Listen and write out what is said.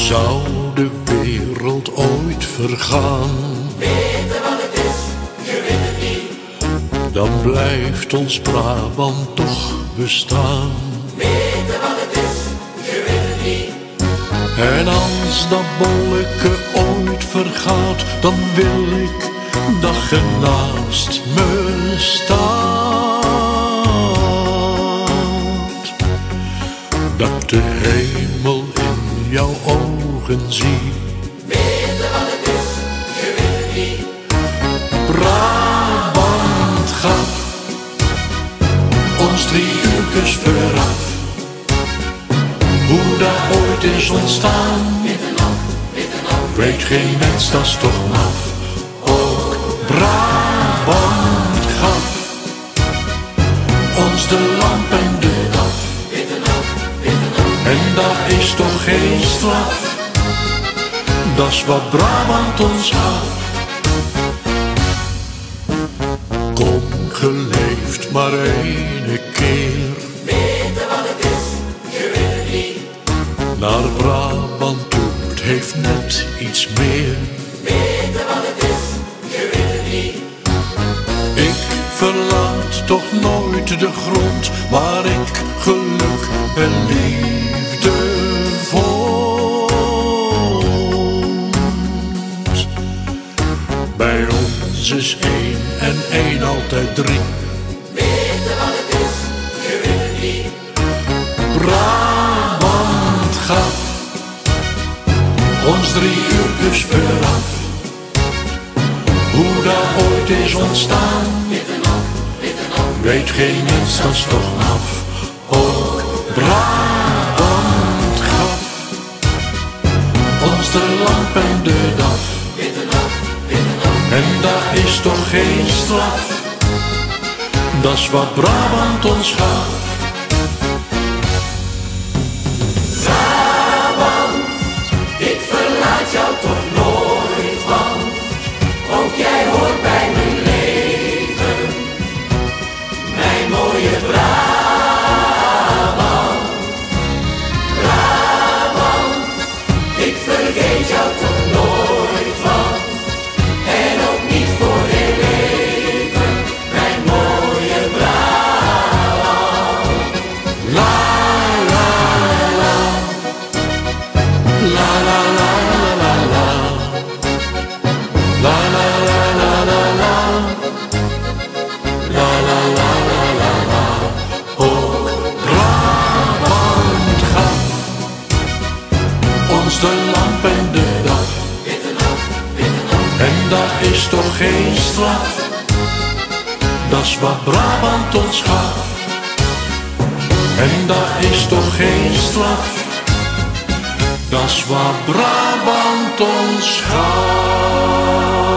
Zou de wereld ooit vergaan, weten wat het is, je weet het niet. dan blijft ons Brabant toch bestaan. Weten wat het is, je weet het niet. En als dat bolleke ooit vergaat, dan wil ik dat je naast me staat. Dat de hemel in jouw ogen zie. Weten wat het is, je weet het niet. Brabant gaf ons 3 uurtjes vooraf. Hoe dat ooit is ontstaan, weet geen mens, dat is toch maf. Ook Brabant gaf ons de lamp en de DAF. En dat is toch geen straf, dat is wat Brabant ons gaf. Kom, geleefd maar 1 keer. Weten wat het is, je weet het niet. Naar Brabant toe, het heeft net iets meer. Weten wat het is, je weet het niet. Ik verlaat toch nooit de grond waar ik geluk en liefde vond. Bij ons is 1 en 1 altijd 3. Weten wat het is, je weet het niet. Brabant gaf ons 3 uurtjes vooraf. Hoe dat ooit is ontstaan, weet geen mens, dat is toch maf. Ook Brabant gaf ons de lamp en de DAF. En dat is toch geen straf, dat is wat Brabant ons gaf. Ik verlaat jou toch nooit, want ook jij hoort bij mijn leven. Mijn mooie Brabant. Brabant, ik vergeet jou toch nooit, want en ook niet voor heel leven. Mijn mooie Brabant. La la la, la la la la la, la la la la la la, la la la la la la. Ook Brabant gaf ons de lamp en de DAF. En dat is toch geen straf, dat is wat Brabant ons gaf. En dat is toch geen straf, dat is wat Brabant ons gaf.